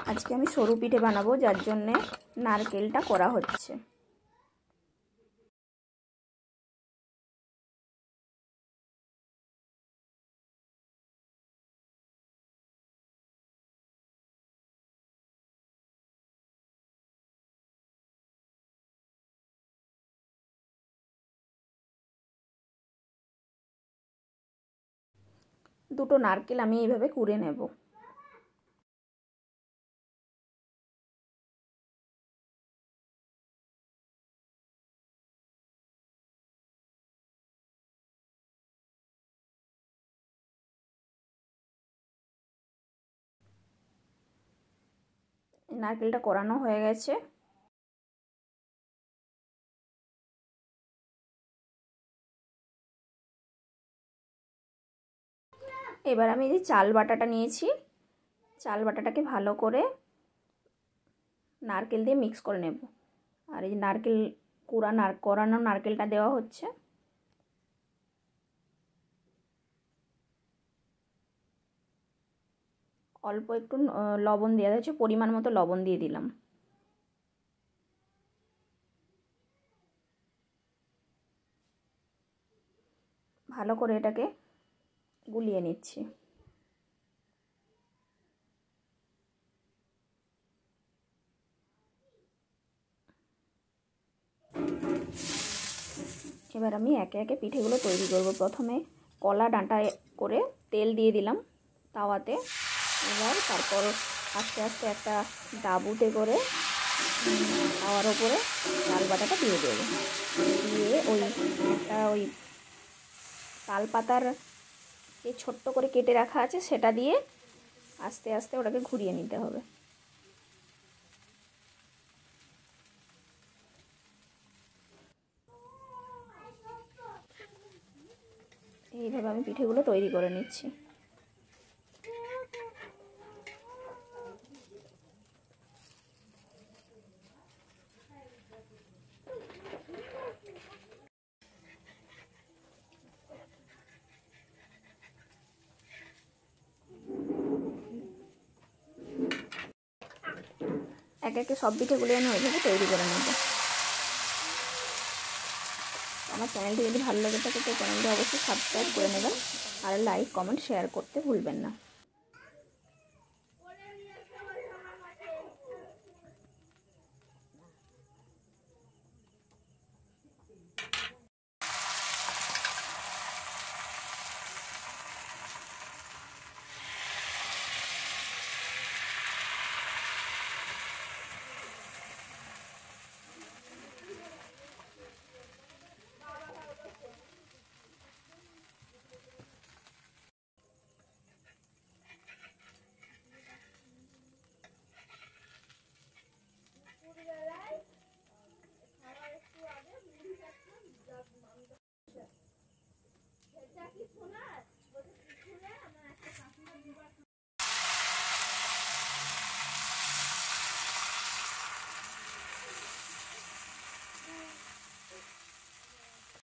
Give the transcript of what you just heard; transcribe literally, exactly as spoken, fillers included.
আজকে আমি সরু পিঠে বানাবো, যার জন্যে নারকেলটা করা হচ্ছে। দুটো নারকেল আমি এইভাবে কুড়ে নেব। নারকেলটা কোরানো হয়ে গেছে। এবার আমি এই চাল বাটাটা নিয়েছি, চাল বাটাটাকে ভালো করে নারকেল দিয়ে মিক্স করে নেব। আর এই নারকেল কুড়া নার কোরানো নারকেলটা দেওয়া হচ্ছে। অল্প একটু লবণ দেওয়া হচ্ছে, পরিমাণ মতো লবণ দিয়ে দিলাম। ভালো করে এটাকে গুলিয়ে নিচ্ছি। এবার আমি একে একে পিঠেগুলো তৈরি করব। প্রথমে কলা ডাঁটায় করে তেল দিয়ে দিলাম তাওয়াতে। এবার তারপর আস্তে আস্তে একটা ডাবুতে করে তাওয়ার ওপরে তাল বাটাটা দিয়ে দেবো। দিয়ে ওই একটা ওই তাল পাতার যে ছোট্ট করে কেটে রাখা আছে সেটা দিয়ে আস্তে আস্তে ওটাকে ঘুরিয়ে নিতে হবে। এইভাবে আমি পিঠেগুলো তৈরি করে নিচ্ছি। একে একে সব পিঠেগুলো আমি ওইভাবে তৈরি করে নেব। আমার চ্যানেলটি যদি ভালো লাগে থাকে তো চ্যানেলটি অবশ্যই সাবস্ক্রাইব করে নেবেন, আর লাইক কমেন্ট শেয়ার করতে ভুলবেন না।